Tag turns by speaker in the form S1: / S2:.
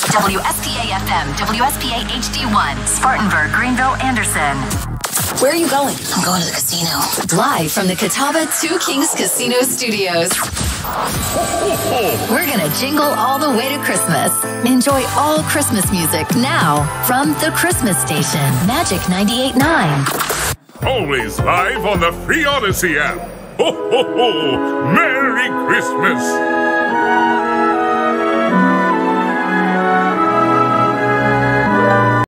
S1: WSPA-FM, WSPA HD1, Spartanburg, Greenville, Anderson.
S2: Where are you going?
S1: I'm going to the casino.
S2: Live from the Catawba Two Kings Casino Studios. We're gonna jingle all the way to Christmas. Enjoy all Christmas music now from the Christmas station, Magic 98.9.
S3: Always live on the free Audacy app. Ho, ho, ho! Merry Christmas!